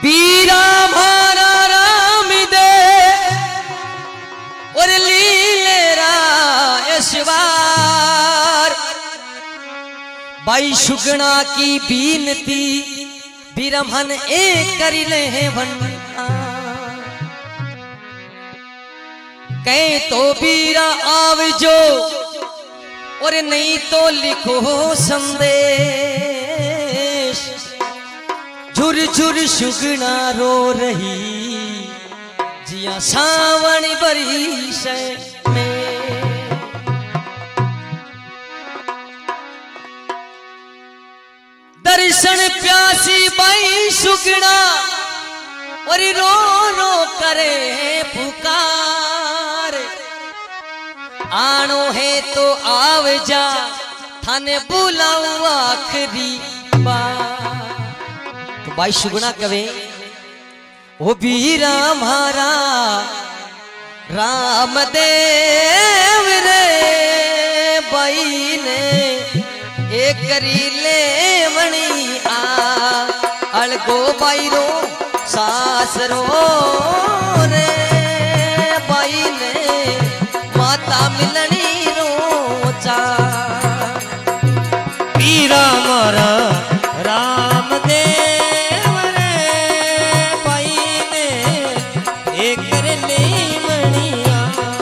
बीरा मारा राम दे और लीलेरा ऐश्वार बाई सुगना की बीनती बिरमहन एक करी ले हैं कहीं तो बीरा आवजो और नहीं तो लिखो संदेश झुर झुर सुगना रो रही जिया सावण बरिश में दर्शन प्यासी बाई सुगना और रो रो करे पुकार आनो है तो आव जा थाने बुलाऊं आखिरी बार। तो बाई सुगना कवे ओ बीरा हमारा राम देव रे बाई ने एक करी ले मणि आ अलगो बाई रो सास रो रे बाई ने माता मिलनी रोचा बीरा मारा राम देव रे बाई ने एक कर ले मणिया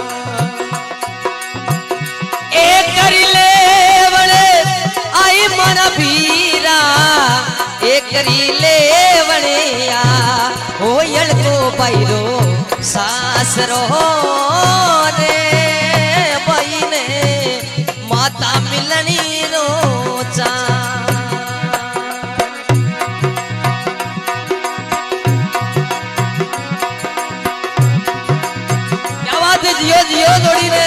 एक कर ले बड़े आई मारा बीरा एक करी ले बड़िया हो यड़को बाई रो सास रो रे बाई ने माता मिलनी रोचा क्या बात है जियो जियो जोड़ी ने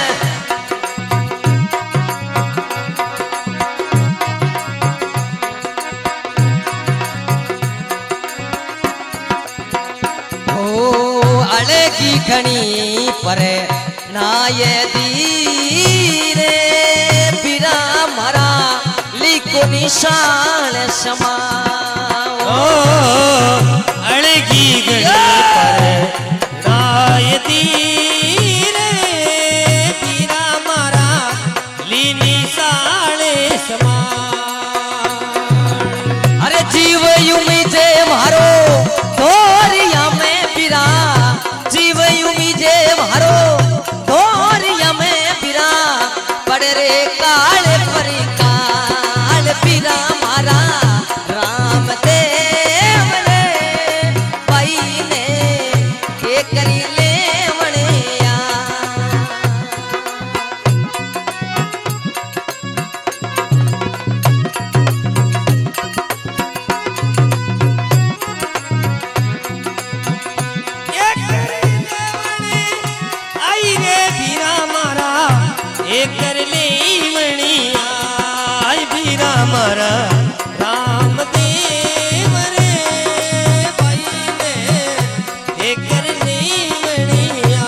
की खणी पर नाये दीरे बिरा मरा लिको निशान समा अड़गी गणी पर नाये दीरे बिरा मरा ली निशान समा अरे जीव युमी जे मारो तोरिया में बिरा जीव युमी जे मारो तोरिया में बिरा पड़े रे काल परी काल बिरा मारा राम देव रे बाई ने एक करी ले वणिया एक कर ले मणिया बीरा मारा राम देव रे बाई ने एक कर ले मणिया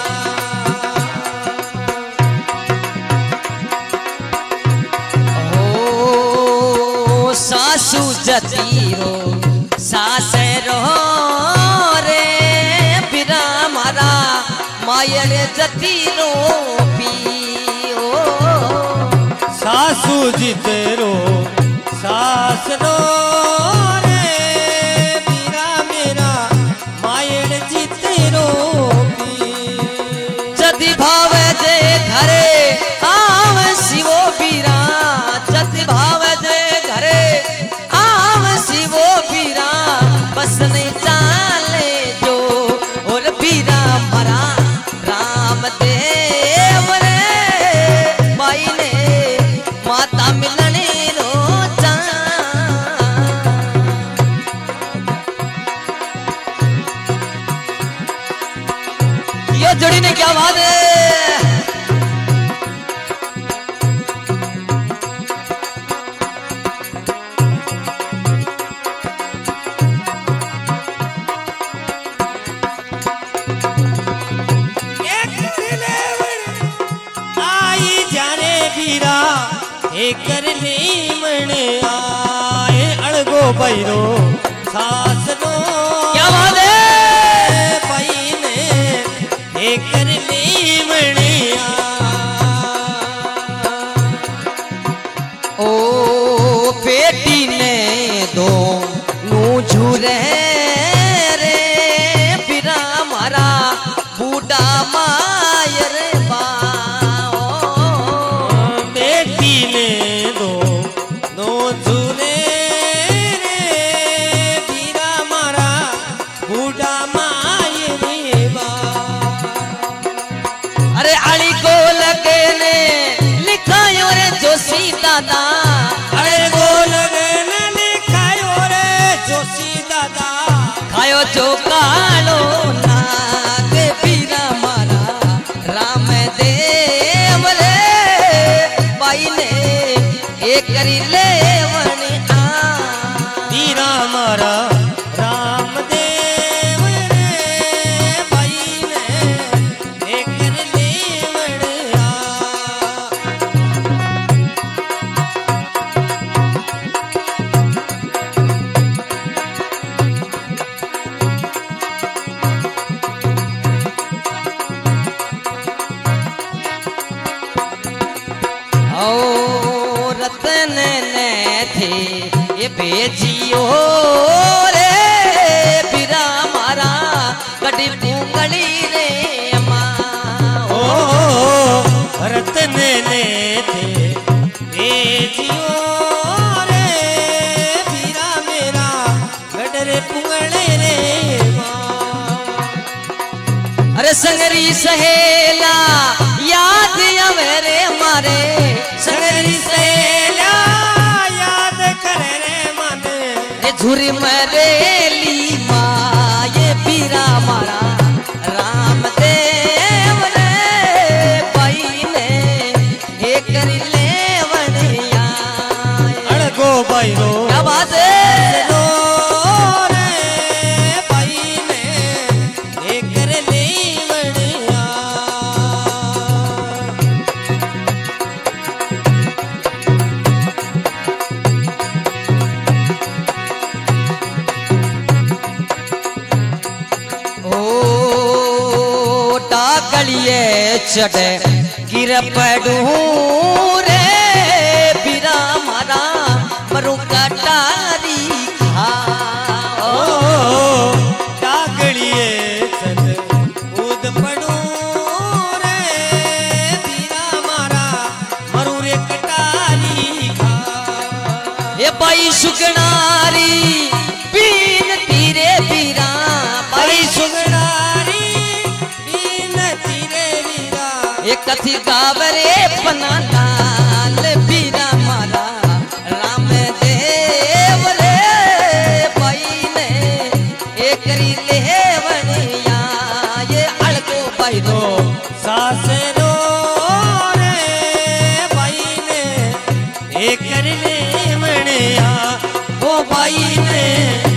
ओ सासू जती हो सास रो रे बिरा मारा मायर जती रो सासू जितरो सास रो रे बीरा मेरा मायड़ जितरो जति भाव जे घरे आव शिवो बीरा जति भाव जे घरे आव शिवो बीरा बस नहीं चाले जो और बीरा मरा राम देव रे बाई ने माता मिलने रोचा ये जोड़ी ने क्या बात है आई जाने बीरा एक कर ले मण आए अड़गो बैरो सास नो क्या दादा खायो जो कालो नाग पीरा मारा राम देव रे भाई ने एक करी लेवन आ पीरा मारा रामदेव रे भाई ने एक लेवड़ आ ओ रतन ने थे ये बेजियो रे पीरा मारा कड़ी पुंगली रे माँ ओ रतन ने थे बेजियो रे पीरा मेरा गडरे पुंगले रे माँ अरे संगरी सहेला याद आवे रे मारे सगरी सहेला याद करे रे मने ए झुरी मरेली माँ ये पीरा मारा राम देव रे भाई ने ये करी लेवन आए। अड़गो बैरो क्या बात है रो रे भाई ने एक कर लेवड़ आ ओ डाकलिए चढ़े गिर पड़ू रे पीरा मारा मरु कटारी खाओ डागड़िए चल कूद पड़ू रे पीरा मारा मरू रे कटारी खा ये बाई सुगनारी बीन तीरे पीरा बाई सुगड़ारी बीन तीरे वीरा ये कथी गावरे पना लाल पीरा मारा राम देव रे भाई ने एक करी लेवन आ ये अड़को भाई रो सासे रो रे भाई ने एक कर ले मणिया ओ भाई ने